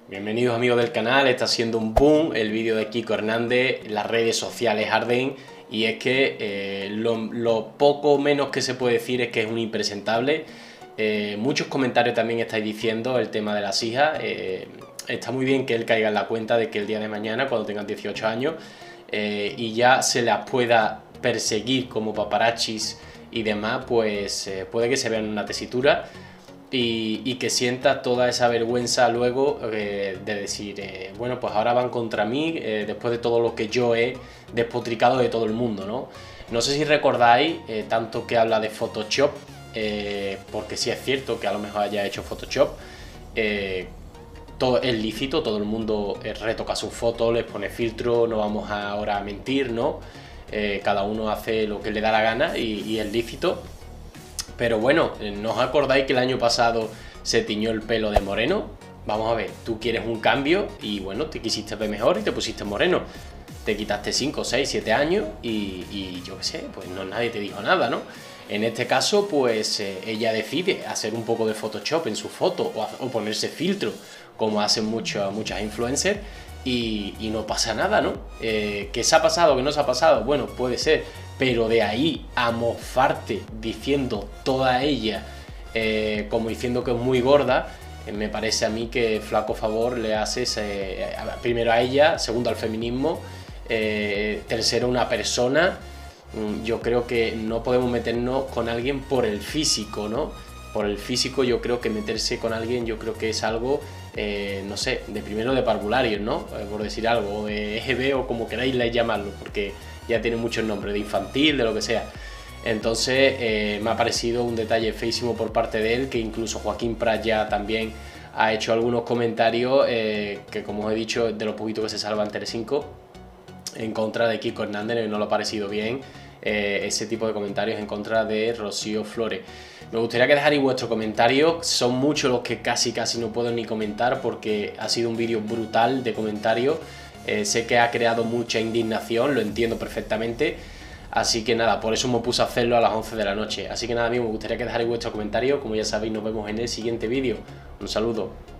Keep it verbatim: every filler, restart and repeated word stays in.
Bienvenidos amigos del canal, está siendo un boom el vídeo de Kiko Hernández, las redes sociales arden y es que eh, lo, lo poco menos que se puede decir es que es un impresentable. Eh, muchos comentarios también estáis diciendo el tema de las hijas. Eh, está muy bien que él caiga en la cuenta de que el día de mañana, cuando tengan dieciocho años eh, y ya se las pueda perseguir como paparazzis y demás, pues eh, puede que se vean en una tesitura. Y, y que sienta toda esa vergüenza luego eh, de decir, eh, bueno, pues ahora van contra mí eh, después de todo lo que yo he despotricado de todo el mundo, ¿no? No sé si recordáis eh, tanto que habla de Photoshop, eh, porque sí es cierto que a lo mejor haya hecho Photoshop, eh, todo es lícito, todo el mundo eh, retoca sus fotos, les pone filtro, no vamos ahora a mentir, ¿no? Eh, cada uno hace lo que le da la gana y, y es lícito. Pero bueno, ¿no os acordáis que el año pasado se tiñó el pelo de moreno? Vamos a ver, tú quieres un cambio y bueno, te quisiste ver mejor y te pusiste moreno. Te quitaste cinco, seis, siete años y, y yo qué sé, pues no, nadie te dijo nada, ¿no? En este caso, pues eh, ella decide hacer un poco de Photoshop en su foto o, o ponerse filtro, como hacen muchas muchas influencers, y, y no pasa nada, ¿no? Eh, ¿Que se ha pasado, que no se ha pasado? Bueno, puede ser, pero de ahí a mofarte diciendo toda ella, eh, como diciendo que es muy gorda, eh, me parece a mí que flaco favor le haces eh, primero a ella, segundo al feminismo, eh, tercero a una persona. Yo creo que no podemos meternos con alguien por el físico, ¿no? Por el físico yo creo que meterse con alguien yo creo que es algo, eh, no sé, de primero de parvularios, ¿no? Eh, por decir algo, o de E G B o como queráis llamarlo, porque ya tiene muchos nombres, de infantil, de lo que sea. Entonces eh, me ha parecido un detalle feísimo por parte de él, que incluso Joaquín Prat ya también ha hecho algunos comentarios eh, que, como os he dicho, de lo poquito que se salva en Telecinco, en contra de Kiko Hernández, no lo ha parecido bien eh, ese tipo de comentarios en contra de Rocío Flores. Me gustaría que dejarais vuestro comentario, son muchos los que casi casi no puedo ni comentar porque ha sido un vídeo brutal de comentarios, eh, sé que ha creado mucha indignación, lo entiendo perfectamente, así que nada, por eso me puse a hacerlo a las once de la noche, así que nada amigos, me gustaría que dejarais vuestro comentario, como ya sabéis nos vemos en el siguiente vídeo, un saludo.